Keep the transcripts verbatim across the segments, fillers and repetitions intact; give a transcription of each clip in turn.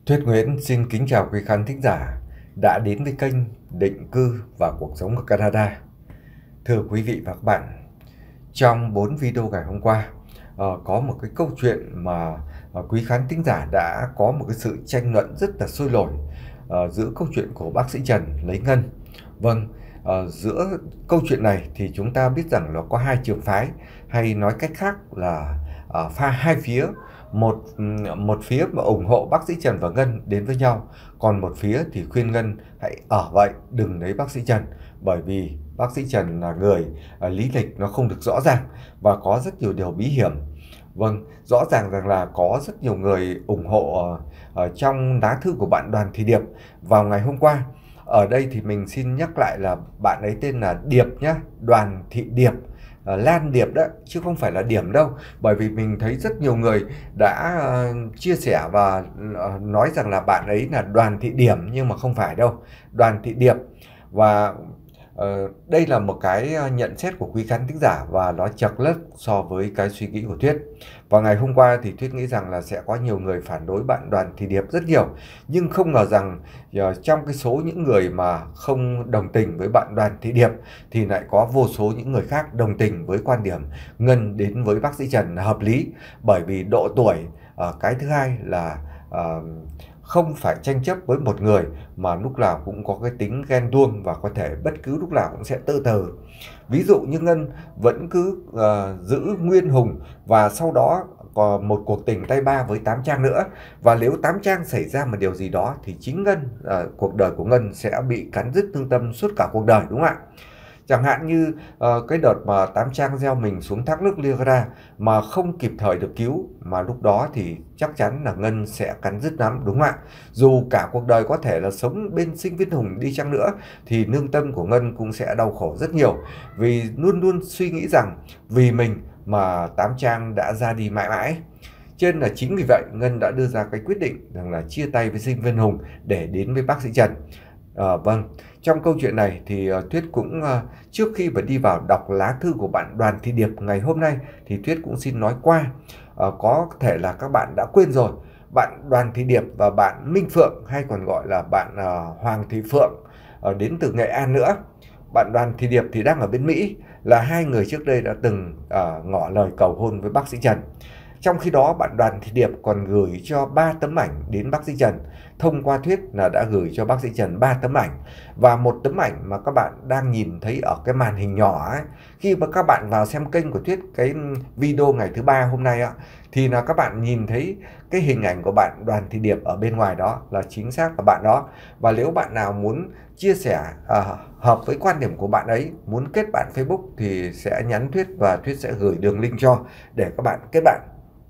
Thuyết Nguyễn xin kính chào quý khán thính giả đã đến với kênh Định cư và cuộc sống ở Canada. Thưa quý vị và các bạn, trong bốn video ngày hôm qua uh, có một cái câu chuyện mà uh, quý khán thính giả đã có một cái sự tranh luận rất là sôi nổi uh, giữa câu chuyện của bác sĩ Trần lấy Ngân. Vâng, uh, giữa câu chuyện này thì chúng ta biết rằng nó có hai trường phái, hay nói cách khác là uh, pha hai phía. Một một phía mà ủng hộ bác sĩ Trần và Ngân đến với nhau, còn một phía thì khuyên Ngân hãy ở vậy, đừng lấy bác sĩ Trần, bởi vì bác sĩ Trần là người uh, lý lịch nó không được rõ ràng và có rất nhiều điều bí hiểm. Vâng, rõ ràng rằng là có rất nhiều người ủng hộ uh, uh, trong lá thư của bạn Đoàn Thị Điệp vào ngày hôm qua. Ở đây thì mình xin nhắc lại là bạn ấy tên là Điệp nhá, Đoàn Thị Điệp. Uh, Lan Điệp đó, chứ không phải là Điểm đâu. Bởi vì mình thấy rất nhiều người đã uh, chia sẻ và uh, nói rằng là bạn ấy là Đoàn Thị Điểm, nhưng mà không phải đâu, Đoàn Thị Điệp. Và uh, đây là một cái nhận xét của quý khán thính giả và nó chật lất so với cái suy nghĩ của Thuyết. Và ngày hôm qua thì Thuyết nghĩ rằng là sẽ có nhiều người phản đối bạn Đoàn Thị Điệp rất nhiều, nhưng không ngờ rằng uh, trong cái số những người mà không đồng tình với bạn Đoàn Thị Điệp thì lại có vô số những người khác đồng tình với quan điểm Ngân đến với bác sĩ Trần là hợp lý. Bởi vì độ tuổi, uh, cái thứ hai là uh, không phải tranh chấp với một người mà lúc nào cũng có cái tính ghen tuông và có thể bất cứ lúc nào cũng sẽ tự tử. Ví dụ như Ngân vẫn cứ uh, giữ nguyên Hùng và sau đó còn một cuộc tình tay ba với Tám Trang nữa, và nếu Tám Trang xảy ra một điều gì đó thì chính Ngân, uh, cuộc đời của Ngân sẽ bị cắn rứt thương tâm suốt cả cuộc đời, đúng không ạ? Chẳng hạn như uh, cái đợt mà Tám Trang gieo mình xuống thác nước Niagara mà không kịp thời được cứu, mà lúc đó thì chắc chắn là Ngân sẽ cắn rứt lắm, đúng không ạ? Dù cả cuộc đời có thể là sống bên Sinh Viên Hùng đi chăng nữa thì lương tâm của Ngân cũng sẽ đau khổ rất nhiều, vì luôn luôn suy nghĩ rằng vì mình mà Tám Trang đã ra đi mãi mãi. Cho nên là chính vì vậy Ngân đã đưa ra cái quyết định rằng là chia tay với Sinh Viên Hùng để đến với bác sĩ Trần. À, vâng, trong câu chuyện này thì uh, Thuyết cũng uh, trước khi mà đi vào đọc lá thư của bạn Đoàn Thị Điệp ngày hôm nay thì Thuyết cũng xin nói qua. Uh, có thể là các bạn đã quên rồi, bạn Đoàn Thị Điệp và bạn Minh Phượng, hay còn gọi là bạn uh, Hoàng Thị Phượng, uh, đến từ Nghệ An nữa. Bạn Đoàn Thị Điệp thì đang ở bên Mỹ, là hai người trước đây đã từng uh, ngỏ lời cầu hôn với bác sĩ Trần. Trong khi đó bạn Đoàn Thị Điệp còn gửi cho ba tấm ảnh đến bác sĩ Trần. Thông qua Thuyết là đã gửi cho bác sĩ Trần ba tấm ảnh. Và một tấm ảnh mà các bạn đang nhìn thấy ở cái màn hình nhỏ ấy, khi mà các bạn vào xem kênh của Thuyết cái video ngày thứ ba hôm nay á, thì là các bạn nhìn thấy cái hình ảnh của bạn Đoàn Thị Điệp ở bên ngoài đó là chính xác là bạn đó. Và nếu bạn nào muốn chia sẻ à, hợp với quan điểm của bạn ấy, muốn kết bạn Facebook thì sẽ nhắn Thuyết và Thuyết sẽ gửi đường link cho để các bạn kết bạn.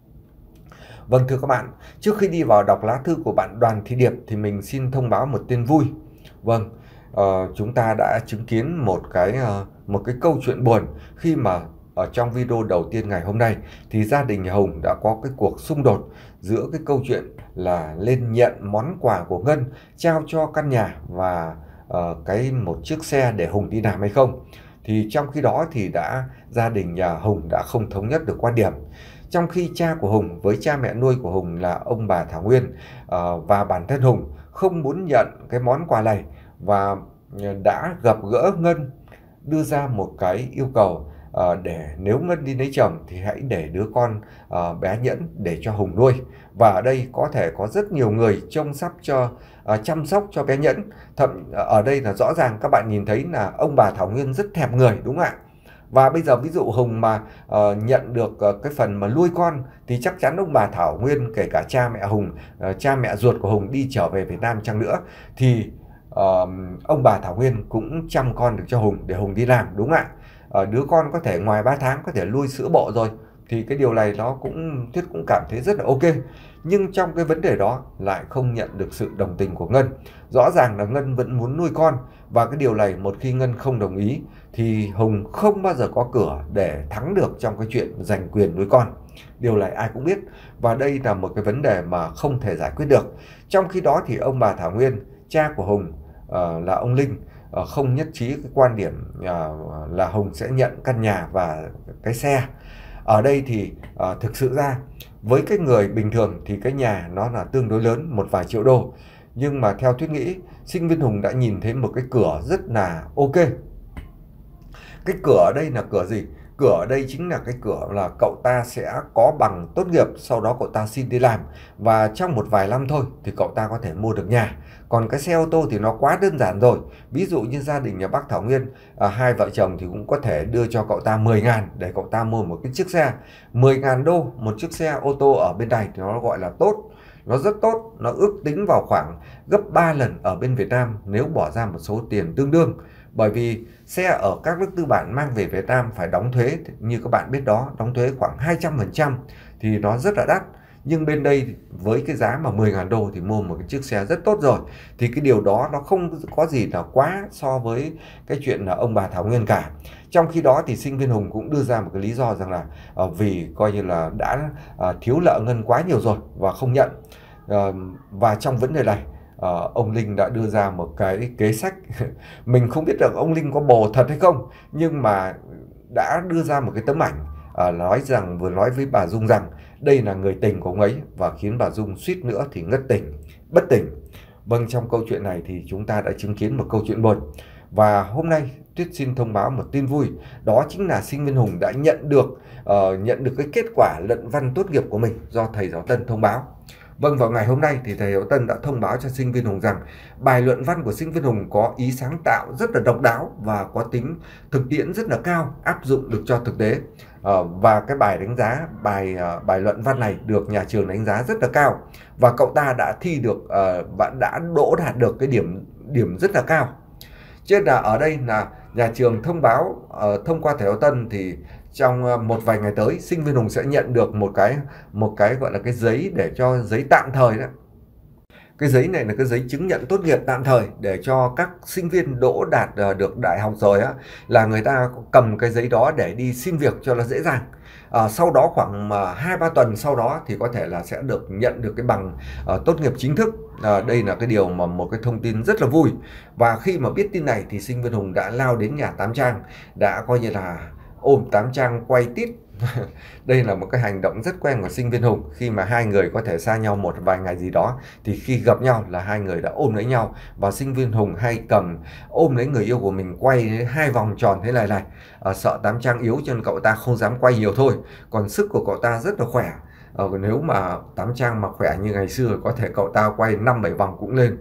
Vâng, thưa các bạn, trước khi đi vào đọc lá thư của bạn Đoàn Thị Điệp thì mình xin thông báo một tin vui. Vâng, uh, chúng ta đã chứng kiến một cái uh, một cái câu chuyện buồn khi mà ở trong video đầu tiên ngày hôm nay thì gia đình nhà Hùng đã có cái cuộc xung đột giữa cái câu chuyện là lên nhận món quà của Ngân trao cho căn nhà và uh, cái một chiếc xe để Hùng đi làm hay không. Thì trong khi đó thì đã gia đình nhà Hùng đã không thống nhất được quan điểm. Trong khi cha của Hùng với cha mẹ nuôi của Hùng là ông bà Thảo Nguyên uh, và bản thân Hùng không muốn nhận cái món quà này, và đã gặp gỡ Ngân đưa ra một cái yêu cầu uh, để nếu Ngân đi lấy chồng thì hãy để đứa con uh, bé Nhẫn để cho Hùng nuôi. Và ở đây có thể có rất nhiều người trông sắp cho uh, chăm sóc cho bé Nhẫn. Thậm ở đây là rõ ràng các bạn nhìn thấy là ông bà Thảo Nguyên rất thèm người, đúng không ạ? Và bây giờ ví dụ Hùng mà uh, nhận được uh, cái phần mà nuôi con thì chắc chắn ông bà Thảo Nguyên, kể cả cha mẹ Hùng, uh, cha mẹ ruột của Hùng đi trở về Việt Nam chăng nữa thì uh, ông bà Thảo Nguyên cũng chăm con được cho Hùng để Hùng đi làm, đúng không ạ? Uh, đứa con có thể ngoài ba tháng có thể nuôi sữa bộ rồi, thì cái điều này nó cũng Thuyết cũng cảm thấy rất là ok. Nhưng trong cái vấn đề đó lại không nhận được sự đồng tình của Ngân. Rõ ràng là Ngân vẫn muốn nuôi con, và cái điều này một khi Ngân không đồng ý thì Hùng không bao giờ có cửa để thắng được trong cái chuyện giành quyền nuôi con. Điều này ai cũng biết, và đây là một cái vấn đề mà không thể giải quyết được. Trong khi đó thì ông bà Thảo Nguyên, cha của Hùng uh, là ông Linh, uh, không nhất trí cái quan điểm uh, là Hùng sẽ nhận căn nhà và cái xe. Ở đây thì uh, thực sự ra với cái người bình thường thì cái nhà nó là tương đối lớn, một vài triệu đô. Nhưng mà theo Thuyết nghĩ, sinh viên Hùng đã nhìn thấy một cái cửa rất là ok. Cái cửa ở đây là cửa gì? Cửa ở đây chính là cái cửa là cậu ta sẽ có bằng tốt nghiệp, sau đó cậu ta xin đi làm. Và trong một vài năm thôi thì cậu ta có thể mua được nhà. Còn cái xe ô tô thì nó quá đơn giản rồi. Ví dụ như gia đình nhà bác Thảo Nguyên, à, hai vợ chồng thì cũng có thể đưa cho cậu ta mười ngàn để cậu ta mua một cái chiếc xe. mười ngàn đô một chiếc xe ô tô ở bên này thì nó gọi là tốt. Nó rất tốt, nó ước tính vào khoảng gấp ba lần ở bên Việt Nam nếu bỏ ra một số tiền tương đương. Bởi vì xe ở các nước tư bản mang về Việt Nam phải đóng thuế, như các bạn biết đó, đóng thuế khoảng hai trăm phần trăm thì nó rất là đắt. Nhưng bên đây với cái giá mà mười ngàn đô thì mua một cái chiếc xe rất tốt rồi. Thì cái điều đó nó không có gì là quá so với cái chuyện là ông bà Thảo Nguyên cả. Trong khi đó thì sinh viên Hùng cũng đưa ra một cái lý do rằng là uh, vì coi như là đã uh, thiếu nợ ngân quá nhiều rồi và không nhận. Uh, và trong vấn đề này, Uh, ông Linh đã đưa ra một cái kế sách. Mình không biết được ông Linh có bồ thật hay không, nhưng mà đã đưa ra một cái tấm ảnh, uh, nói rằng vừa nói với bà Dung rằng đây là người tình của ông ấy, và khiến bà Dung suýt nữa thì ngất tỉnh, bất tỉnh. Vâng, trong câu chuyện này thì chúng ta đã chứng kiến một câu chuyện buồn. Và hôm nay Tuyết xin thông báo một tin vui, đó chính là sinh viên Hùng đã nhận được uh, nhận được cái kết quả luận văn tốt nghiệp của mình do thầy giáo Tân thông báo. Vâng, vào ngày hôm nay thì thầy giáo Tân đã thông báo cho sinh viên Hùng rằng bài luận văn của sinh viên Hùng có ý sáng tạo rất là độc đáo và có tính thực tiễn rất là cao, áp dụng được cho thực tế. À, và cái bài đánh giá, bài uh, bài luận văn này được nhà trường đánh giá rất là cao, và cậu ta đã thi được uh, và đã đỗ đạt được cái điểm điểm rất là cao. Cho nên là ở đây là nhà trường thông báo uh, thông qua thầy giáo Tân thì trong một vài ngày tới sinh viên Hùng sẽ nhận được một cái một cái gọi là cái giấy để cho giấy tạm thời đó. Cái giấy này là cái giấy chứng nhận tốt nghiệp tạm thời để cho các sinh viên đỗ đạt uh, được đại học rồi á, là người ta cầm cái giấy đó để đi xin việc cho nó dễ dàng. À, sau đó khoảng hai ba tuần sau đó thì có thể là sẽ được nhận được cái bằng uh, tốt nghiệp chính thức. À, đây là cái điều mà một cái thông tin rất là vui. Và khi mà biết tin này thì sinh viên Hùng đã lao đến nhà Tám Trang, đã coi như là ôm Tám Trang quay tít. Đây là một cái hành động rất quen của sinh viên Hùng. Khi mà hai người có thể xa nhau một vài ngày gì đó thì khi gặp nhau là hai người đã ôm lấy nhau. Và sinh viên Hùng hay cầm ôm lấy người yêu của mình quay hai vòng tròn thế này này. À, sợ Tám Trang yếu cho nên cậu ta không dám quay nhiều thôi. Còn sức của cậu ta rất là khỏe. À, nếu mà Tám Trang mà khỏe như ngày xưa có thể cậu ta quay năm bảy vòng cũng lên.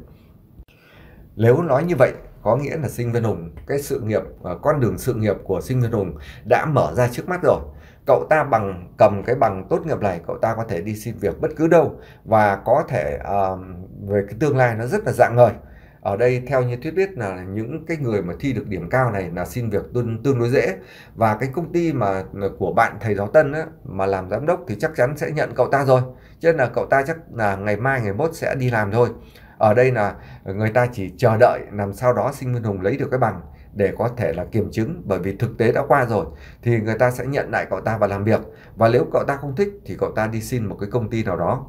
Nếu nói như vậy có nghĩa là sinh viên Hùng, cái sự nghiệp, con đường sự nghiệp của sinh viên Hùng đã mở ra trước mắt rồi. Cậu ta bằng cầm cái bằng tốt nghiệp này, cậu ta có thể đi xin việc bất cứ đâu, và có thể uh, về cái tương lai nó rất là rạng ngời. Ở đây theo như Thuyết biết là những cái người mà thi được điểm cao này là xin việc tương, tương đối dễ. Và cái công ty mà của bạn thầy giáo Tân á, mà làm giám đốc thì chắc chắn sẽ nhận cậu ta rồi. Cho nên là cậu ta chắc là ngày mai ngày mốt sẽ đi làm thôi. Ở đây là người ta chỉ chờ đợi làm sao đó sinh viên Hùng lấy được cái bằng để có thể là kiểm chứng, bởi vì thực tế đã qua rồi thì người ta sẽ nhận lại cậu ta và làm việc. Và nếu cậu ta không thích thì cậu ta đi xin một cái công ty nào đó.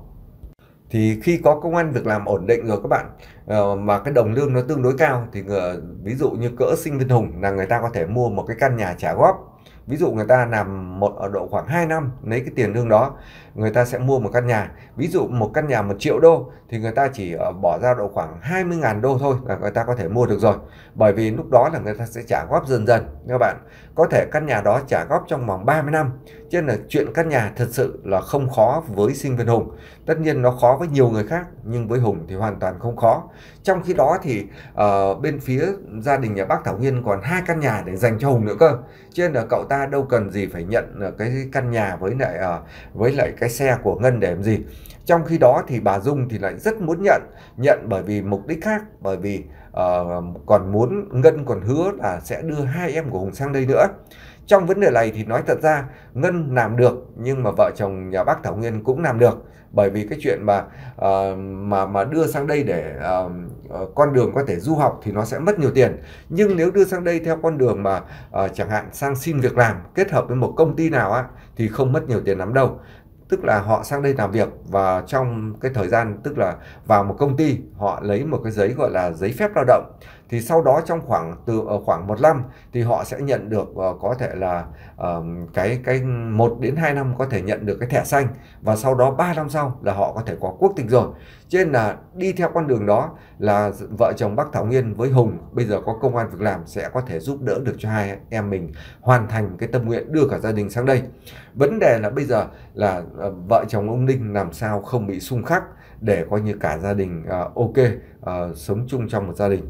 Thì khi có công ăn việc làm ổn định rồi các bạn, mà cái đồng lương nó tương đối cao thì ví dụ như cỡ sinh viên Hùng là người ta có thể mua một cái căn nhà trả góp. Ví dụ người ta làm một ở độ khoảng hai năm, lấy cái tiền lương đó người ta sẽ mua một căn nhà. Ví dụ một căn nhà một triệu đô thì người ta chỉ bỏ ra độ khoảng hai mươi ngàn đô thôi là người ta có thể mua được rồi. Bởi vì lúc đó là người ta sẽ trả góp dần dần các bạn. Có thể căn nhà đó trả góp trong vòng ba mươi năm. Cho nên là chuyện căn nhà thật sự là không khó với sinh viên Hùng. Tất nhiên nó khó với nhiều người khác, nhưng với Hùng thì hoàn toàn không khó. Trong khi đó thì uh, bên phía gia đình nhà bác Thảo Nguyên còn hai căn nhà để dành cho Hùng nữa cơ. Cho nên là cậu ta đâu cần gì phải nhận cái căn nhà với lại uh, với lại cái xe của Ngân để làm gì. Trong khi đó thì bà Dung thì lại rất muốn nhận nhận bởi vì mục đích khác, bởi vì uh, còn muốn Ngân còn hứa là sẽ đưa hai em của Hùng sang đây nữa. Trong vấn đề này thì nói thật ra Ngân làm được, nhưng mà vợ chồng nhà bác Thảo Nguyên cũng làm được. Bởi vì cái chuyện mà uh, mà mà đưa sang đây để uh, uh, con đường có thể du học thì nó sẽ mất nhiều tiền. Nhưng nếu đưa sang đây theo con đường mà uh, chẳng hạn sang xin việc làm kết hợp với một công ty nào á thì không mất nhiều tiền lắm đâu. Tức là họ sang đây làm việc và trong cái thời gian tức là vào một công ty họ lấy một cái giấy gọi là giấy phép lao động. Thì sau đó trong khoảng từ ở khoảng một năm thì họ sẽ nhận được uh, có thể là uh, cái cái một đến hai năm có thể nhận được cái thẻ xanh, và sau đó ba năm sau là họ có thể có quốc tịch rồi. Cho nên là đi theo con đường đó là vợ chồng bác Thảo Nguyên với Hùng bây giờ có công ăn việc làm sẽ có thể giúp đỡ được cho hai em mình hoàn thành cái tâm nguyện đưa cả gia đình sang đây. Vấn đề là bây giờ là uh, vợ chồng ông Ninh làm sao không bị xung khắc để coi như cả gia đình uh, ok uh, sống chung trong một gia đình.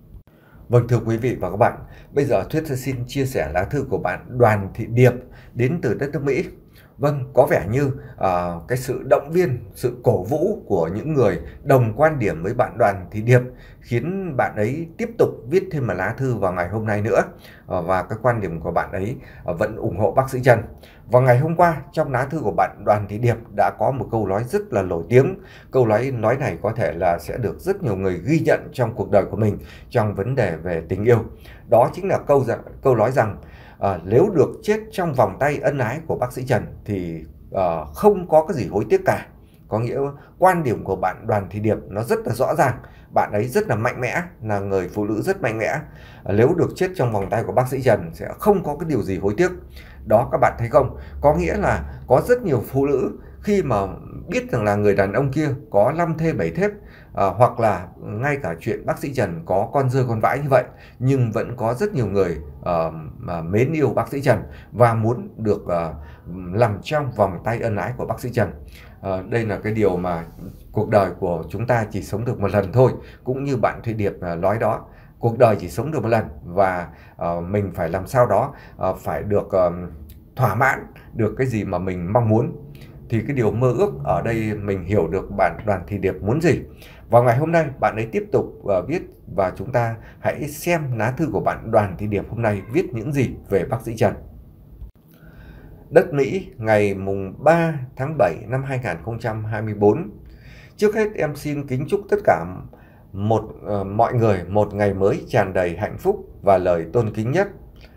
Vâng, thưa quý vị và các bạn, bây giờ Thuyết xin chia sẻ lá thư của bạn Đoàn Thị Điệp đến từ đất nước Mỹ. Vâng, có vẻ như uh, cái sự động viên, sự cổ vũ của những người đồng quan điểm với bạn Đoàn Thị Điệp khiến bạn ấy tiếp tục viết thêm một lá thư vào ngày hôm nay nữa. Uh, và cái quan điểm của bạn ấy uh, vẫn ủng hộ bác sĩ Trần. Vào ngày hôm qua, trong lá thư của bạn Đoàn Thị Điệp đã có một câu nói rất là nổi tiếng. Câu nói nói này có thể là sẽ được rất nhiều người ghi nhận trong cuộc đời của mình trong vấn đề về tình yêu. Đó chính là câu, câu nói rằng À, nếu được chết trong vòng tay ân ái của bác sĩ Trần thì à, không có cái gì hối tiếc cả. Có nghĩa quan điểm của bạn Đoàn Thị Điệp nó rất là rõ ràng. Bạn ấy rất là mạnh mẽ, là người phụ nữ rất mạnh mẽ. À, nếu được chết trong vòng tay của bác sĩ Trần sẽ không có cái điều gì hối tiếc. Đó, các bạn thấy không? Có nghĩa là có rất nhiều phụ nữ khi mà biết rằng là người đàn ông kia có năm thê bảy thiếp, à, hoặc là ngay cả chuyện bác sĩ Trần có con rơi con vãi như vậy, nhưng vẫn có rất nhiều người uh, mà mến yêu bác sĩ Trần và muốn được uh, nằm trong vòng tay ân ái của bác sĩ Trần. Uh, đây là cái điều mà cuộc đời của chúng ta chỉ sống được một lần thôi, cũng như bạn Thùy Điệp uh, nói đó. Cuộc đời chỉ sống được một lần và uh, mình phải làm sao đó uh, phải được uh, thỏa mãn được cái gì mà mình mong muốn. Thì cái điều mơ ước ở đây mình hiểu được bạn Đoàn Thị Điệp muốn gì. Vào ngày hôm nay bạn ấy tiếp tục uh, viết, và chúng ta hãy xem lá thư của bạn Đoàn Thị Điệp hôm nay viết những gì về bác sĩ Trần. Đất Mỹ, ngày mùng ba tháng bảy năm hai nghìn không trăm hai mươi tư. Trước hết em xin kính chúc tất cả một uh, mọi người một ngày mới tràn đầy hạnh phúc và lời tôn kính nhất.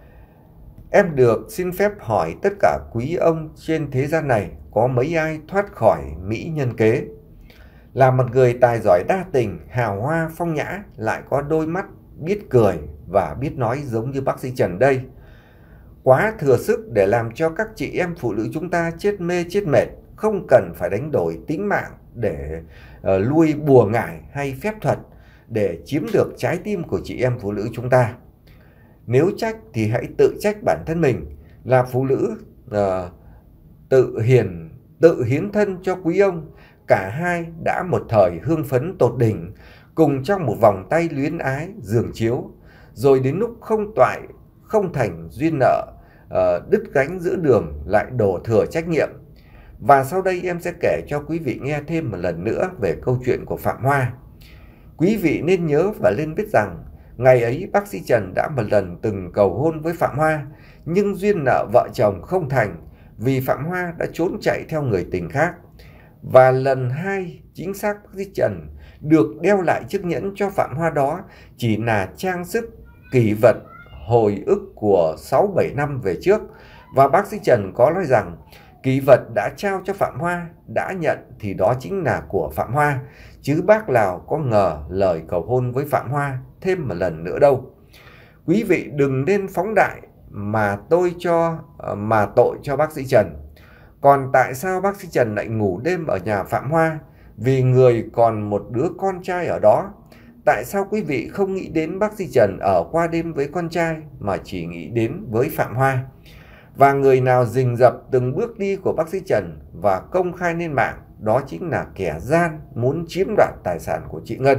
Em được xin phép hỏi tất cả quý ông trên thế gian này có mấy ai thoát khỏi mỹ nhân kế. Là một người tài giỏi đa tình, hào hoa phong nhã, lại có đôi mắt biết cười và biết nói giống như bác sĩ Trần đây. Quá thừa sức để làm cho các chị em phụ nữ chúng ta chết mê chết mệt, không cần phải đánh đổi tính mạng để uh, lui bùa ngải hay phép thuật để chiếm được trái tim của chị em phụ nữ chúng ta. Nếu trách thì hãy tự trách bản thân mình, là phụ nữ uh, tự hiền, tự hiến thân cho quý ông. Cả hai đã một thời hương phấn tột đỉnh, cùng trong một vòng tay luyến ái giường chiếu, rồi đến lúc không toại, không thành duyên nợ, uh, đứt gánh giữa đường lại đổ thừa trách nhiệm. Và sau đây em sẽ kể cho quý vị nghe thêm một lần nữa về câu chuyện của Phạm Hoa. Quý vị nên nhớ và nên biết rằng ngày ấy bác sĩ Trần đã một lần từng cầu hôn với Phạm Hoa, nhưng duyên nợ vợ chồng không thành vì Phạm Hoa đã trốn chạy theo người tình khác. Và lần hai chính xác bác sĩ Trần được đeo lại chiếc nhẫn cho Phạm Hoa đó chỉ là trang sức kỷ vật hồi ức của sáu bảy năm về trước. Và bác sĩ Trần có nói rằng kỷ vật đã trao cho Phạm Hoa, đã nhận thì đó chính là của Phạm Hoa, chứ bác nào có ngờ lời cầu hôn với Phạm Hoa thêm một lần nữa đâu. Quý vị đừng nên phóng đại mà tôi cho mà tội cho bác sĩ Trần. Còn tại sao bác sĩ Trần lại ngủ đêm ở nhà Phạm Hoa? Vì người còn một đứa con trai ở đó. Tại sao quý vị không nghĩ đến bác sĩ Trần ở qua đêm với con trai mà chỉ nghĩ đến với Phạm Hoa? Và người nào rình rập từng bước đi của bác sĩ Trần và công khai lên mạng, đó chính là kẻ gian muốn chiếm đoạt tài sản của chị Ngân.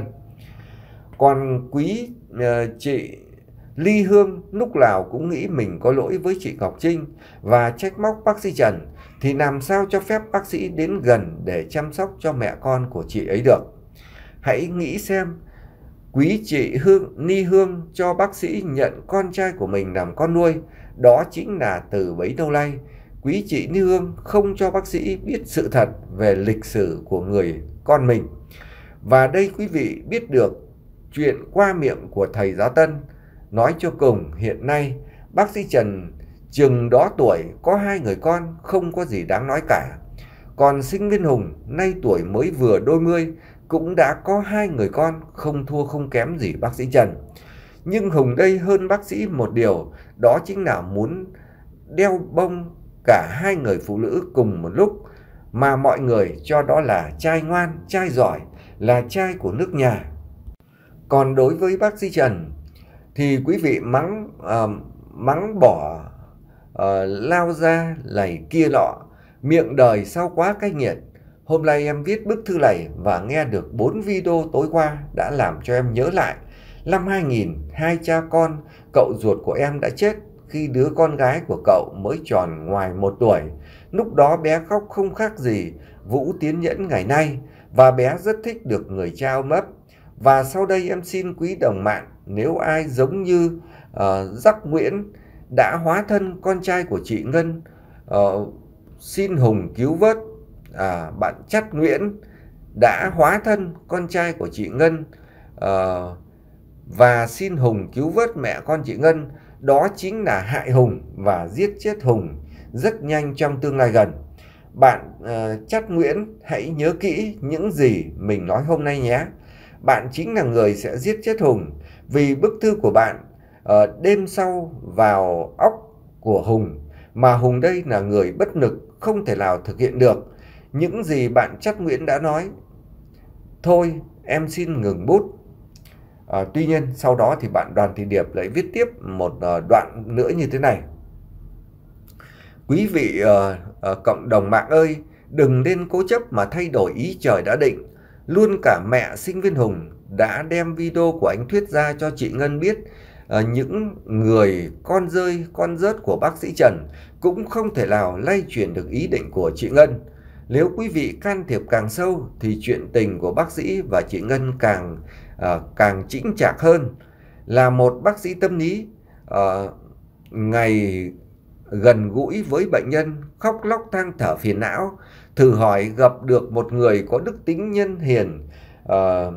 Còn quý uh, chị Ly Hương lúc nào cũng nghĩ mình có lỗi với chị Ngọc Trinh và trách móc bác sĩ Trần, thì làm sao cho phép bác sĩ đến gần để chăm sóc cho mẹ con của chị ấy được. Hãy nghĩ xem, quý chị Hương Ni Hương cho bác sĩ nhận con trai của mình làm con nuôi, đó chính là từ bấy lâu nay quý chị Ni Hương không cho bác sĩ biết sự thật về lịch sử của người con mình. Và đây quý vị biết được chuyện qua miệng của thầy giáo Tân. Nói cho cùng, hiện nay bác sĩ Trần chừng đó tuổi có hai người con, không có gì đáng nói cả. Còn sinh viên Hùng nay tuổi mới vừa đôi mươi, cũng đã có hai người con, không thua không kém gì bác sĩ Trần. Nhưng Hùng đây hơn bác sĩ một điều, đó chính là muốn đeo bông cả hai người phụ nữ cùng một lúc, mà mọi người cho đó là trai ngoan, trai giỏi, là trai của nước nhà. Còn đối với bác sĩ Trần thì quý vị mắng uh, mắng bỏ uh, lao ra lầy kia lọ, miệng đời sao quá cay nghiệt. Hôm nay em viết bức thư này và nghe được bốn video tối qua đã làm cho em nhớ lại năm hai nghìn, hai cha con cậu ruột của em đã chết khi đứa con gái của cậu mới tròn ngoài một tuổi. Lúc đó bé khóc không khác gì Vũ Tiến Nhẫn ngày nay, và bé rất thích được người cha ôm ấp. Và sau đây em xin quý đồng mạng, nếu ai giống như uh, Giác Nguyễn đã hóa thân con trai của chị Ngân, uh, xin Hùng cứu vớt. À, bạn Chắt Nguyễn đã hóa thân con trai của chị Ngân uh, và xin Hùng cứu vớt mẹ con chị Ngân, đó chính là hại Hùng và giết chết Hùng rất nhanh trong tương lai gần. Bạn uh, Chắt Nguyễn hãy nhớ kỹ những gì mình nói hôm nay nhé. Bạn chính là người sẽ giết chết Hùng, vì bức thư của bạn uh, đêm sau vào óc của Hùng, mà Hùng đây là người bất lực, không thể nào thực hiện được những gì bạn Chắt Nguyễn đã nói. Thôi em xin ngừng bút. À, tuy nhiên sau đó thì bạn Đoàn Thị Điệp lại viết tiếp một uh, đoạn nữa như thế này: quý vị uh, uh, cộng đồng mạng ơi, đừng nên cố chấp mà thay đổi ý trời đã định. Luôn cả mẹ sinh viên Hùng đã đem video của anh Thuyết ra cho chị Ngân biết. uh, những người con rơi con rớt của bác sĩ Trần cũng không thể nào lay chuyển được ý định của chị Ngân. Nếu quý vị can thiệp càng sâu thì chuyện tình của bác sĩ và chị Ngân càng uh, càng chững chạc hơn. Là một bác sĩ tâm lý, uh, ngày gần gũi với bệnh nhân, khóc lóc than thở phiền não, thử hỏi gặp được một người có đức tính nhân hiền, uh,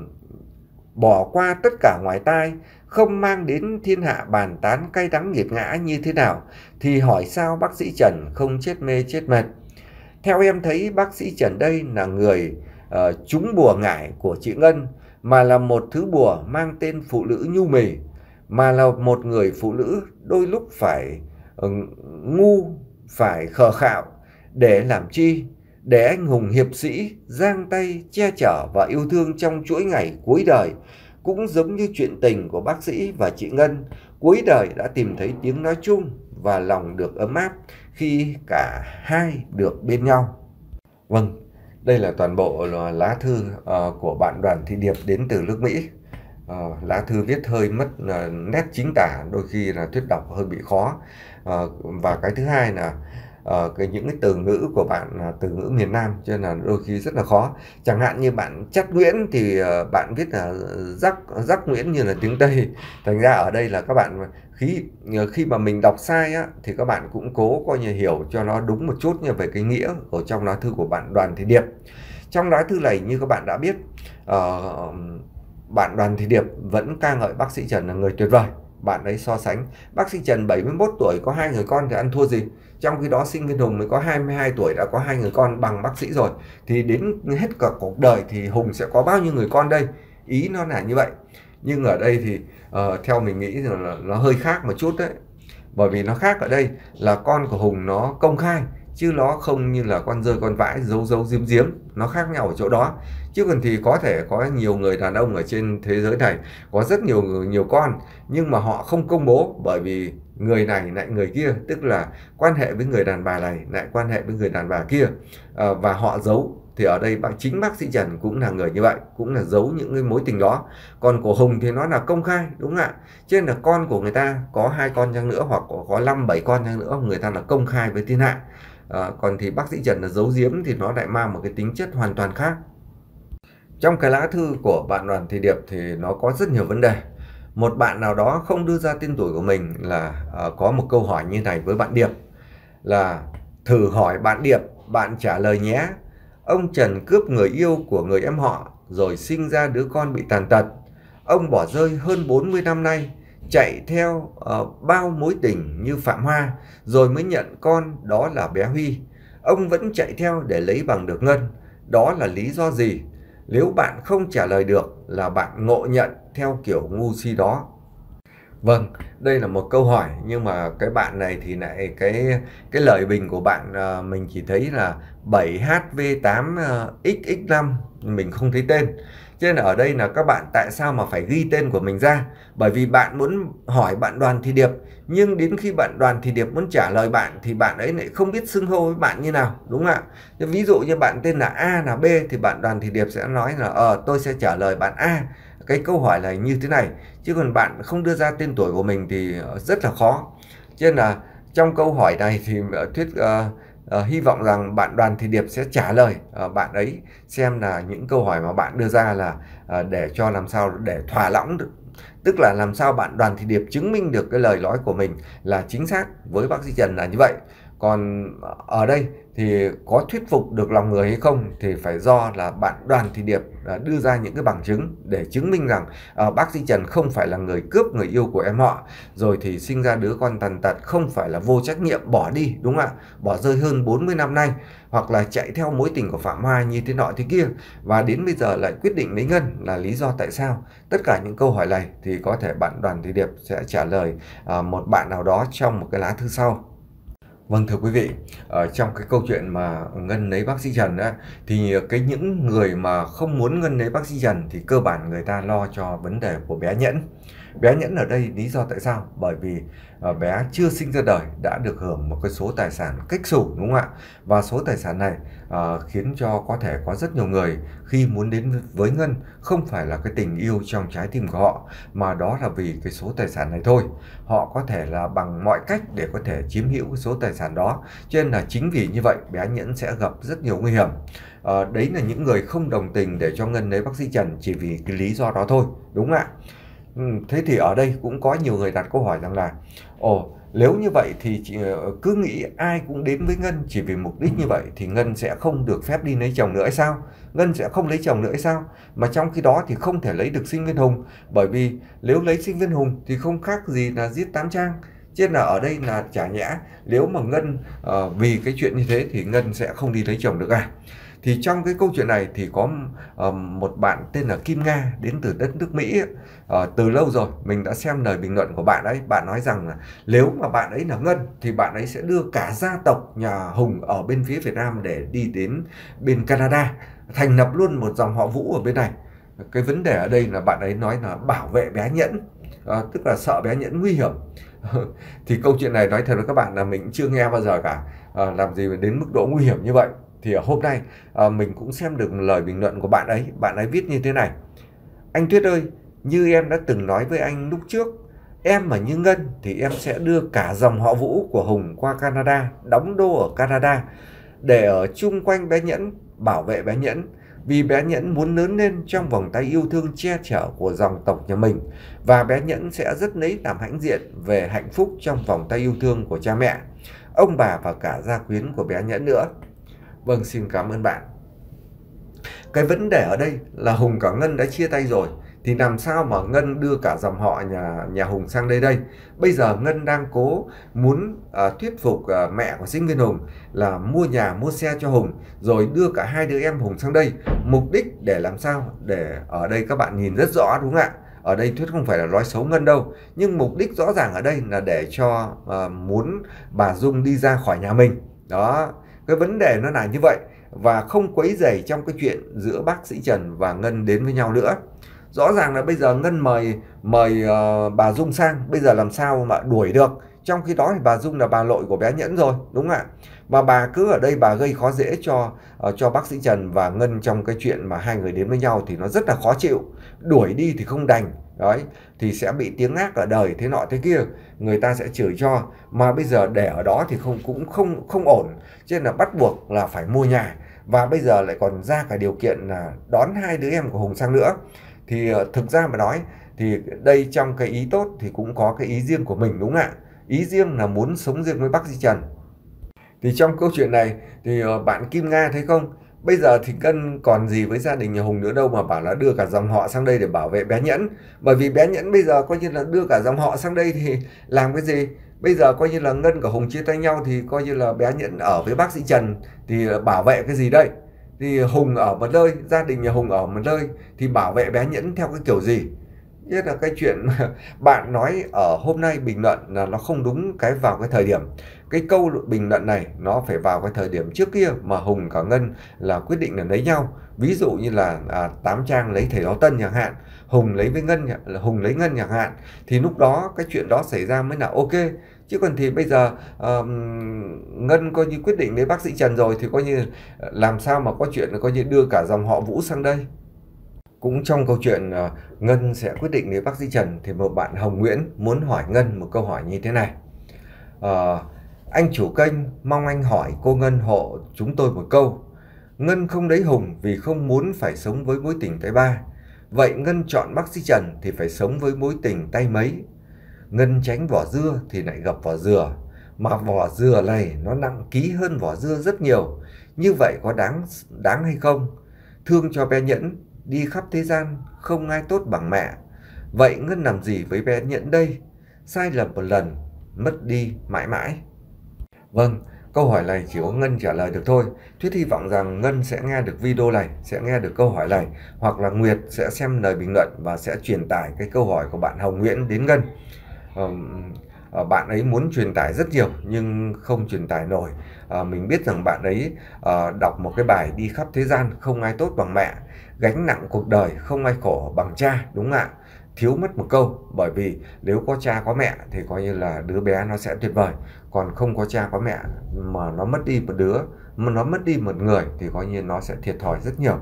bỏ qua tất cả ngoài tai, không mang đến thiên hạ bàn tán cay đắng nghiệt ngã như thế nào, thì hỏi sao bác sĩ Trần không chết mê chết mệt. Theo em thấy bác sĩ Trần đây là người uh, trúng bùa ngải của chị Ngân, mà là một thứ bùa mang tên phụ nữ nhu mì, mà là một người phụ nữ đôi lúc phải uh, ngu, phải khờ khạo. Để làm chi? Để anh hùng hiệp sĩ giang tay che chở và yêu thương trong chuỗi ngày cuối đời. Cũng giống như chuyện tình của bác sĩ và chị Ngân, cuối đời đã tìm thấy tiếng nói chung và lòng được ấm áp khi cả hai được bên nhau. Vâng, đây là toàn bộ là lá thư uh, của bạn Đoàn Thị Điệp đến từ nước Mỹ. Uh, lá thư viết hơi mất uh, nét chính tả, đôi khi là thuyết đọc hơi bị khó. Uh, và cái thứ hai là uh, cái những cái từ ngữ của bạn là từ ngữ miền Nam, cho nên là đôi khi rất là khó. Chẳng hạn như bạn Chắt Nguyễn thì uh, bạn viết là Giác Giác Nguyễn như là tiếng Tây. Thành ra ở đây là các bạn khi khi mà mình đọc sai á, thì các bạn cũng cố coi như hiểu cho nó đúng một chút như về cái nghĩa ở trong lá thư của bạn Đoàn Thị Điệp. Trong lá thư này như các bạn đã biết, uh, bạn Đoàn Thị Điệp vẫn ca ngợi bác sĩ Trần là người tuyệt vời. Bạn ấy so sánh bác sĩ Trần bảy mươi mốt tuổi có hai người con thì ăn thua gì, trong khi đó sinh viên Hùng mới có hai mươi hai tuổi đã có hai người con bằng bác sĩ rồi, thì đến hết cả cuộc đời thì Hùng sẽ có bao nhiêu người con đây. Ý nó là như vậy. Nhưng ở đây thì uh, theo mình nghĩ là nó hơi khác một chút đấy. Bởi vì nó khác ở đây là con của Hùng nó công khai, chứ nó không như là con rơi con vãi giấu giấu giếm giếm. Nó khác nhau ở chỗ đó. Chứ còn thì có thể có nhiều người đàn ông ở trên thế giới này có rất nhiều nhiều con, nhưng mà họ không công bố, bởi vì người này lại người kia, tức là quan hệ với người đàn bà này lại quan hệ với người đàn bà kia, à, và họ giấu. Thì ở đây bạn chính bác sĩ Trần cũng là người như vậy, cũng là giấu những cái mối tình đó. Còn của Hùng thì nó là công khai, đúng không ạ? Cho nên là con của người ta có hai con chăng nữa, hoặc có, có năm bảy con chăng nữa, người ta là công khai với thiên hạ. À, còn thì bác sĩ Trần là giấu giếm, thì nó lại mang một cái tính chất hoàn toàn khác. Trong cái lá thư của bạn Đoàn Thị Điệp thì nó có rất nhiều vấn đề. Một bạn nào đó không đưa ra tên tuổi của mình là uh, có một câu hỏi như này với bạn Điệp, là thử hỏi bạn Điệp, bạn trả lời nhé. Ông Trần cướp người yêu của người em họ rồi sinh ra đứa con bị tàn tật. Ông bỏ rơi hơn bốn mươi năm nay, chạy theo uh, bao mối tình như Phạm Hoa, rồi mới nhận con đó là bé Huy. Ông vẫn chạy theo để lấy bằng được Ngân. Đó là lý do gì? Nếu bạn không trả lời được là bạn ngộ nhận theo kiểu ngu si đó. Vâng, đây là một câu hỏi nhưng mà cái bạn này thì lại cái cái lời bình của bạn à, mình chỉ thấy là bảy H V tám X X năm, mình không thấy tên. Cho nên ở đây là các bạn tại sao mà phải ghi tên của mình ra? Bởi vì bạn muốn hỏi bạn Đoàn Thị Điệp, nhưng đến khi bạn Đoàn Thị Điệp muốn trả lời bạn thì bạn ấy lại không biết xưng hô với bạn như nào, đúng không ạ? Ví dụ như bạn tên là A là B thì bạn Đoàn Thị Điệp sẽ nói là ờ tôi sẽ trả lời bạn A. Cái câu hỏi là như thế này, chứ còn bạn không đưa ra tên tuổi của mình thì rất là khó. Cho nên là trong câu hỏi này thì Thuyết uh, uh, hy vọng rằng bạn Đoàn Thị Điệp sẽ trả lời uh, bạn ấy, xem là những câu hỏi mà bạn đưa ra là uh, để cho làm sao để thỏa lõng được, tức là làm sao bạn Đoàn Thị Điệp chứng minh được cái lời nói của mình là chính xác với bác sĩ Trần là như vậy. Còn ở đây thì có thuyết phục được lòng người hay không thì phải do là bạn Đoàn Thị Điệp đưa ra những cái bằng chứng để chứng minh rằng uh, bác sĩ Trần không phải là người cướp người yêu của em họ, rồi thì sinh ra đứa con tàn tật, không phải là vô trách nhiệm bỏ đi, đúng không ạ, bỏ rơi hơn bốn mươi năm nay, hoặc là chạy theo mối tình của Phạm Hoa như thế nọ thế kia, và đến bây giờ lại quyết định lấy Ngân là lý do tại sao. Tất cả những câu hỏi này thì có thể bạn Đoàn Thị Điệp sẽ trả lời uh, một bạn nào đó trong một cái lá thư sau. Vâng, thưa quý vị, ở trong cái câu chuyện mà Ngân lấy bác sĩ Trần á, thì cái những người mà không muốn Ngân lấy bác sĩ Trần thì cơ bản người ta lo cho vấn đề của bé Nhẫn. Bé Nhẫn ở đây lý do tại sao? Bởi vì uh, bé chưa sinh ra đời đã được hưởng một cái số tài sản cách xù, đúng không ạ? Và số tài sản này uh, khiến cho có thể có rất nhiều người khi muốn đến với Ngân không phải là cái tình yêu trong trái tim của họ, mà đó là vì cái số tài sản này thôi. Họ có thể là bằng mọi cách để có thể chiếm hữu cái số tài sản đó. Cho nên là chính vì như vậy bé Nhẫn sẽ gặp rất nhiều nguy hiểm. À, đấy là những người không đồng tình để cho Ngân lấy bác sĩ Trần chỉ vì cái lý do đó thôi, đúng không ạ? Ừ, thế thì ở đây cũng có nhiều người đặt câu hỏi rằng là ồ, nếu như vậy thì chị cứ nghĩ ai cũng đến với Ngân chỉ vì mục đích như vậy thì Ngân sẽ không được phép đi lấy chồng nữa hay sao? Ngân sẽ không lấy chồng nữa hay sao? Mà trong khi đó thì không thể lấy được Sinh Viên Hùng, bởi vì nếu lấy Sinh Viên Hùng thì không khác gì là giết Tám Trang. Chứ là ở đây là chả nhẽ nếu mà Ngân uh, vì cái chuyện như thế thì Ngân sẽ không đi lấy chồng được à? Thì trong cái câu chuyện này thì có uh, một bạn tên là Kim Nga đến từ đất nước Mỹ. Uh, từ lâu rồi mình đã xem lời bình luận của bạn ấy. Bạn nói rằng là nếu mà bạn ấy là Ngân thì bạn ấy sẽ đưa cả gia tộc nhà Hùng ở bên phía Việt Nam để đi đến bên Canada, thành lập luôn một dòng họ Vũ ở bên này. Cái vấn đề ở đây là bạn ấy nói là bảo vệ bé Nhẫn, uh, tức là sợ bé Nhẫn nguy hiểm. Thì câu chuyện này nói thật với các bạn là mình chưa nghe bao giờ cả, uh, làm gì đến mức độ nguy hiểm như vậy. Thì hôm nay à, mình cũng xem được lời bình luận của bạn ấy. Bạn ấy viết như thế này: anh Thuyết ơi, như em đã từng nói với anh lúc trước, em mà như Ngân thì em sẽ đưa cả dòng họ Vũ của Hùng qua Canada, đóng đô ở Canada để ở chung quanh bé Nhẫn, bảo vệ bé Nhẫn. Vì bé Nhẫn muốn lớn lên trong vòng tay yêu thương che chở của dòng tộc nhà mình, và bé Nhẫn sẽ rất lấy làm hãnh diện về hạnh phúc trong vòng tay yêu thương của cha mẹ, ông bà và cả gia quyến của bé Nhẫn nữa. Vâng, xin cảm ơn bạn. Cái vấn đề ở đây là Hùng cả Ngân đã chia tay rồi, thì làm sao mà Ngân đưa cả dòng họ nhà nhà Hùng sang đây đây? Bây giờ Ngân đang cố muốn uh, thuyết phục uh, mẹ của Sinh Viên Hùng là mua nhà mua xe cho Hùng, rồi đưa cả hai đứa em Hùng sang đây. Mục đích để làm sao? Để ở đây các bạn nhìn rất rõ, đúng không ạ? Ở đây Thuyết không phải là nói xấu Ngân đâu, nhưng mục đích rõ ràng ở đây là để cho uh, muốn bà Dung đi ra khỏi nhà mình. Đó, cái vấn đề nó là như vậy, và không quấy rầy trong cái chuyện giữa bác sĩ Trần và Ngân đến với nhau nữa. Rõ ràng là bây giờ Ngân mời mời uh, bà Dung sang, bây giờ làm sao mà đuổi được? Trong khi đó thì bà Dung là bà nội của bé Nhẫn rồi, đúng không ạ? Mà bà cứ ở đây bà gây khó dễ cho uh, cho bác sĩ Trần và Ngân trong cái chuyện mà hai người đến với nhau thì nó rất là khó chịu. Đuổi đi thì không đành, đấy, thì sẽ bị tiếng ác ở đời thế nọ thế kia, người ta sẽ chửi cho. Mà bây giờ để ở đó thì không cũng không không ổn, cho nên là bắt buộc là phải mua nhà, và bây giờ lại còn ra cả điều kiện là đón hai đứa em của Hùng sang nữa. Thì uh, thực ra mà nói thì đây trong cái ý tốt thì cũng có cái ý riêng của mình, đúng không ạ? Ý riêng là muốn sống riêng với bác sĩ Trần. Thì trong câu chuyện này thì uh, bạn Kim Nga thấy không? Bây giờ thì Ngân còn gì với gia đình nhà Hùng nữa đâu mà bảo là đưa cả dòng họ sang đây để bảo vệ bé Nhẫn. Bởi vì bé Nhẫn bây giờ coi như là đưa cả dòng họ sang đây thì làm cái gì? Bây giờ coi như là Ngân và Hùng chia tay nhau thì coi như là bé Nhẫn ở với bác sĩ Trần thì bảo vệ cái gì đây? thì Hùng ở một nơi, gia đình nhà Hùng ở một nơi, thì bảo vệ bé Nhẫn theo cái kiểu gì? Nhất là cái chuyện mà bạn nói ở hôm nay bình luận là nó không đúng cái vào cái thời điểm. Cái câu bình luận này nó phải vào cái thời điểm trước kia mà Hùng cả Ngân là quyết định là lấy nhau. Ví dụ như là à, Tám Trang lấy thầy Giáo Tân chẳng hạn, Hùng lấy với Ngân, Hùng lấy Ngân chẳng hạn, thì lúc đó cái chuyện đó xảy ra mới là ok. Chứ còn thì bây giờ uh, Ngân coi như quyết định lấy bác sĩ Trần rồi thì coi như làm sao mà có chuyện coi như đưa cả dòng họ Vũ sang đây. Cũng trong câu chuyện uh, Ngân sẽ quyết định lấy bác sĩ Trần thì một bạn Hồng Nguyễn muốn hỏi Ngân một câu hỏi như thế này. Uh, anh chủ kênh mong anh hỏi cô Ngân hộ chúng tôi một câu. Ngân không lấy Hùng vì không muốn phải sống với mối tình tay ba. Vậy Ngân chọn bác sĩ Trần thì phải sống với mối tình tay mấy? Ngân tránh vỏ dưa thì lại gặp vỏ dừa. Mà vỏ dừa này nó nặng ký hơn vỏ dưa rất nhiều. Như vậy có đáng đáng hay không? Thương cho bé Nhẫn, đi khắp thế gian không ai tốt bằng mẹ. Vậy Ngân làm gì với bé Nhẫn đây? Sai lầm một lần, mất đi mãi mãi. Vâng, câu hỏi này chỉ có Ngân trả lời được thôi. Thuyết hy vọng rằng Ngân sẽ nghe được video này, sẽ nghe được câu hỏi này, hoặc là Nguyệt sẽ xem lời bình luận và sẽ truyền tải cái câu hỏi của bạn Hồng Nguyễn đến Ngân. Uh, bạn ấy muốn truyền tải rất nhiều nhưng không truyền tải nổi. Uh, mình biết rằng bạn ấy uh, đọc một cái bài đi khắp thế gian không ai tốt bằng mẹ, gánh nặng cuộc đời không ai khổ bằng cha, đúng không ạ? Thiếu mất một câu, bởi vì nếu có cha có mẹ thì coi như là đứa bé nó sẽ tuyệt vời, còn không có cha có mẹ mà nó mất đi một đứa, mà nó mất đi một người thì coi như nó sẽ thiệt thòi rất nhiều.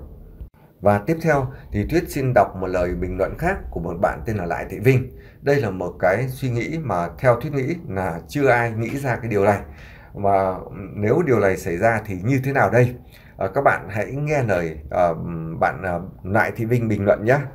Và tiếp theo thì Thuyết xin đọc một lời bình luận khác của một bạn tên là Lại Thị Vinh. Đây là một cái suy nghĩ mà theo Thuyết nghĩ là chưa ai nghĩ ra cái điều này. Mà nếu điều này xảy ra thì như thế nào đây? À, các bạn hãy nghe lời à, bạn à, Lại Thị Vinh bình luận nhé.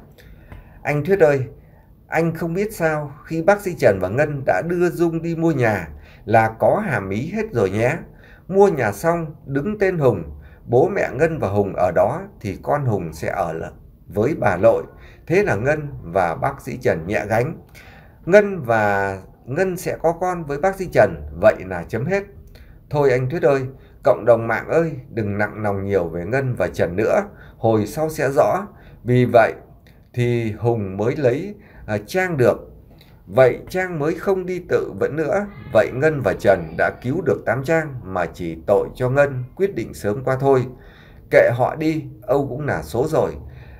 Anh Thuyết ơi, anh không biết sao khi bác sĩ Trần và Ngân đã đưa Dung đi mua nhà là có hàm ý hết rồi nhé. Mua nhà xong đứng tên Hùng, bố mẹ Ngân và Hùng ở đó thì con Hùng sẽ ở với bà nội. Thế là Ngân và bác sĩ Trần nhẹ gánh. Ngân và Ngân sẽ có con với bác sĩ Trần, vậy là chấm hết. Thôi anh Thuyết ơi, cộng đồng mạng ơi, đừng nặng lòng nhiều về Ngân và Trần nữa, hồi sau sẽ rõ. Vì vậy thì Hùng mới lấy à, Trang được. Vậy Trang mới không đi tự vẫn nữa. Vậy Ngân và Trần đã cứu được Tám Trang mà chỉ tội cho Ngân quyết định sớm qua thôi. Kệ họ đi, Âu cũng là số rồi.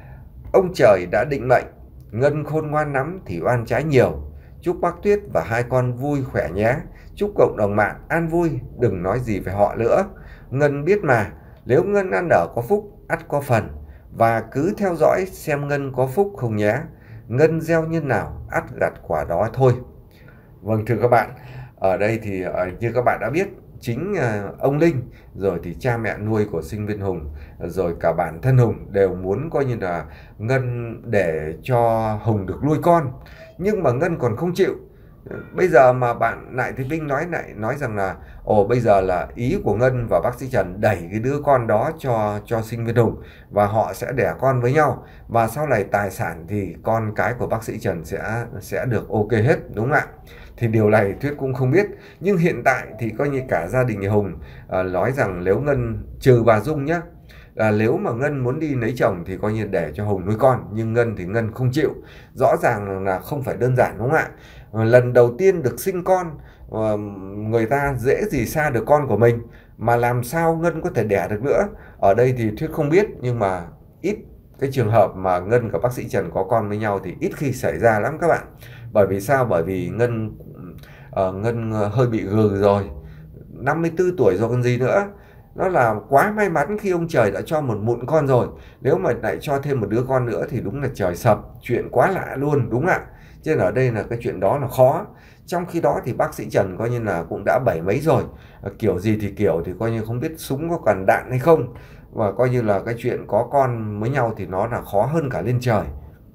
Ông trời đã định mệnh, Ngân khôn ngoan lắm thì oan trái nhiều. Chúc bác Tuyết và hai con vui khỏe nhé. Chúc cộng đồng mạng an vui, đừng nói gì về họ nữa. Ngân biết mà, nếu Ngân ăn ở có phúc, ắt có phần. Và cứ theo dõi xem Ngân có phúc không nhé. Ngân gieo nhân nào, ắt gặt quả đó thôi. Vâng thưa các bạn, ở đây thì như các bạn đã biết, chính ông Linh, rồi thì cha mẹ nuôi của sinh viên Hùng, rồi cả bản thân Hùng đều muốn coi như là Ngân để cho Hùng được nuôi con. Nhưng mà Ngân còn không chịu. Bây giờ mà bạn Lại Thị Vinh nói lại nói rằng là ồ bây giờ là ý của Ngân và bác sĩ Trần đẩy cái đứa con đó cho cho sinh viên Hùng và họ sẽ đẻ con với nhau, và sau này tài sản thì con cái của bác sĩ Trần sẽ sẽ được ok hết, đúng không ạ? Thì điều này Thuyết cũng không biết, nhưng hiện tại thì coi như cả gia đình nhà Hùng à, nói rằng nếu Ngân, trừ bà Dung nhá, là nếu mà Ngân muốn đi lấy chồng thì coi như để cho Hùng nuôi con, nhưng Ngân thì Ngân không chịu. Rõ ràng là không phải đơn giản, đúng không ạ? Lần đầu tiên được sinh con, người ta dễ gì xa được con của mình, mà làm sao Ngân có thể đẻ được nữa. Ở đây thì Thuyết không biết, nhưng mà ít cái trường hợp mà Ngân và bác sĩ Trần có con với nhau thì ít khi xảy ra lắm các bạn. Bởi vì sao? Bởi vì Ngân uh, Ngân hơi bị gừ rồi, năm mươi tư tuổi rồi còn gì nữa. Nó là quá may mắn khi ông trời đã cho một mụn con rồi. Nếu mà lại cho thêm một đứa con nữa thì đúng là trời sập, chuyện quá lạ luôn, đúng ạ? Cho nên ở đây là cái chuyện đó là khó. Trong khi đó thì bác sĩ Trần coi như là cũng đã bảy mấy rồi, kiểu gì thì kiểu thì coi như không biết súng có cần đạn hay không, và coi như là cái chuyện có con với nhau thì nó là khó hơn cả lên trời.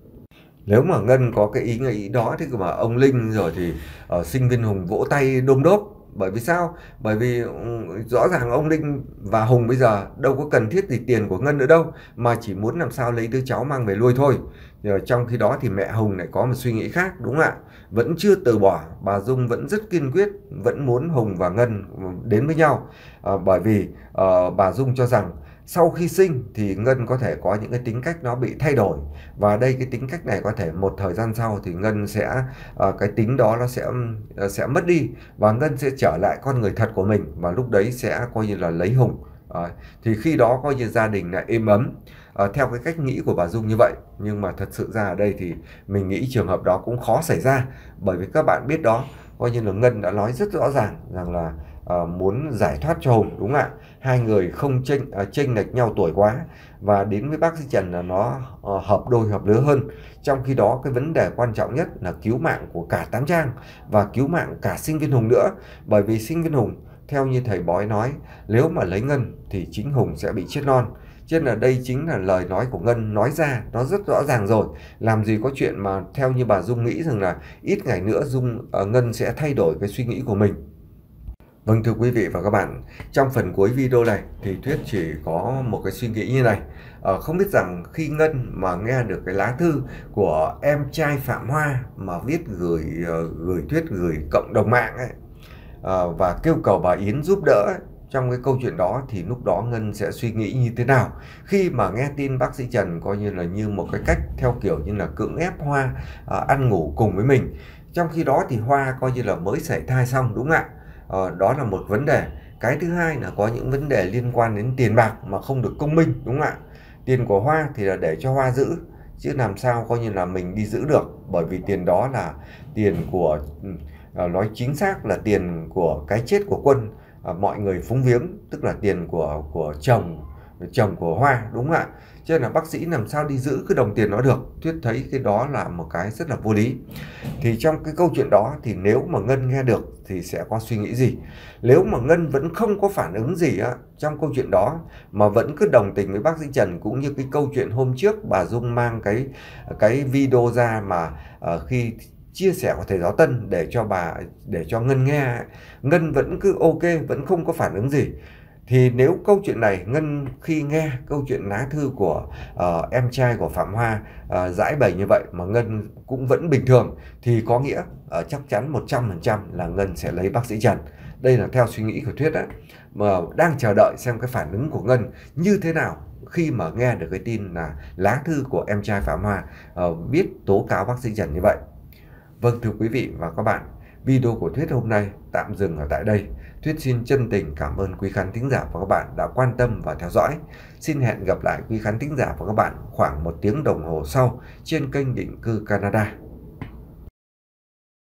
Nếu mà Ngân có cái ý nghĩ đó thì mà ông Linh rồi thì uh, sinh viên Hùng vỗ tay đôm đốp. Bởi vì sao? Bởi vì rõ ràng ông Linh và Hùng bây giờ đâu có cần thiết gì tiền của Ngân nữa đâu, mà chỉ muốn làm sao lấy đứa cháu mang về nuôi thôi. Rồi trong khi đó thì mẹ Hùng lại có một suy nghĩ khác, đúng không ạ? Vẫn chưa từ bỏ, bà Dung vẫn rất kiên quyết, vẫn muốn Hùng và Ngân đến với nhau. À, bởi vì uh, bà Dung cho rằng sau khi sinh thì Ngân có thể có những cái tính cách nó bị thay đổi, và đây cái tính cách này có thể một thời gian sau thì Ngân sẽ uh, cái tính đó nó sẽ uh, sẽ mất đi, và Ngân sẽ trở lại con người thật của mình, và lúc đấy sẽ coi như là lấy Hùng. Uh, thì khi đó coi như gia đình lại êm ấm, uh, theo cái cách nghĩ của bà Dung như vậy. Nhưng mà thật sự ra ở đây thì mình nghĩ trường hợp đó cũng khó xảy ra, bởi vì các bạn biết đó, coi như là Ngân đã nói rất rõ ràng rằng là uh, muốn giải thoát cho Hùng, đúng không ạ? Hai người không chênh uh, chênh lệch nhau tuổi quá, và đến với bác sĩ Trần là nó uh, hợp đôi hợp lứa hơn. Trong khi đó cái vấn đề quan trọng nhất là cứu mạng của cả Tám Trang và cứu mạng cả sinh viên Hùng nữa, bởi vì sinh viên Hùng theo như thầy bói nói, nếu mà lấy Ngân thì chính Hùng sẽ bị chết non. Cho nên là đây chính là lời nói của Ngân nói ra, nó rất rõ ràng rồi. Làm gì có chuyện mà theo như bà Dung nghĩ rằng là ít ngày nữa Dung uh, Ngân sẽ thay đổi cái suy nghĩ của mình. Vâng, thưa quý vị và các bạn, trong phần cuối video này thì Thuyết chỉ có một cái suy nghĩ như này. Ờ, không biết rằng khi Ngân mà nghe được cái lá thư của em trai Phạm Hoa mà viết gửi uh, gửi Thuyết gửi cộng đồng mạng ấy, uh, và kêu cầu bà Yến giúp đỡ ấy, trong cái câu chuyện đó thì lúc đó Ngân sẽ suy nghĩ như thế nào khi mà nghe tin bác sĩ Trần coi như là như một cái cách theo kiểu như là cưỡng ép Hoa uh, ăn ngủ cùng với mình. Trong khi đó thì Hoa coi như là mới sảy thai xong, đúng không ạ? Ờ, đó là một vấn đề. Cái thứ hai là có những vấn đề liên quan đến tiền bạc mà không được công minh, đúng không ạ? Tiền của Hoa thì là để cho Hoa giữ, chứ làm sao coi như là mình đi giữ được, bởi vì tiền đó là tiền của, nói chính xác là tiền của cái chết của Quân, mọi người phúng viếng, tức là tiền của của chồng chồng của Hoa, đúng không ạ? Cho nên là bác sĩ làm sao đi giữ cái đồng tiền đó được. Thuyết thấy cái đó là một cái rất là vô lý. Thì trong cái câu chuyện đó thì nếu mà Ngân nghe được thì sẽ có suy nghĩ gì? Nếu mà Ngân vẫn không có phản ứng gì á trong câu chuyện đó, mà vẫn cứ đồng tình với bác sĩ Trần, cũng như cái câu chuyện hôm trước bà Dung mang cái cái video ra mà uh, khi chia sẻ của thầy giáo Tân để cho bà để cho Ngân nghe, Ngân vẫn cứ ok, vẫn không có phản ứng gì, thì nếu câu chuyện này Ngân khi nghe câu chuyện lá thư của uh, em trai của Phạm Hoa uh, giải bày như vậy mà Ngân cũng vẫn bình thường, thì có nghĩa uh, chắc chắn một trăm phần trăm là Ngân sẽ lấy bác sĩ Trần. Đây là theo suy nghĩ của Thuyết á, mà đang chờ đợi xem cái phản ứng của Ngân như thế nào khi mà nghe được cái tin là lá thư của em trai Phạm Hoa uh, viết tố cáo bác sĩ Trần như vậy. Vâng, thưa quý vị và các bạn, video của Thuyết hôm nay tạm dừng ở tại đây. Thuyết xin chân tình cảm ơn quý khán thính giả và các bạn đã quan tâm và theo dõi. Xin hẹn gặp lại quý khán thính giả và các bạn khoảng một tiếng đồng hồ sau trên kênh Định Cư Canada.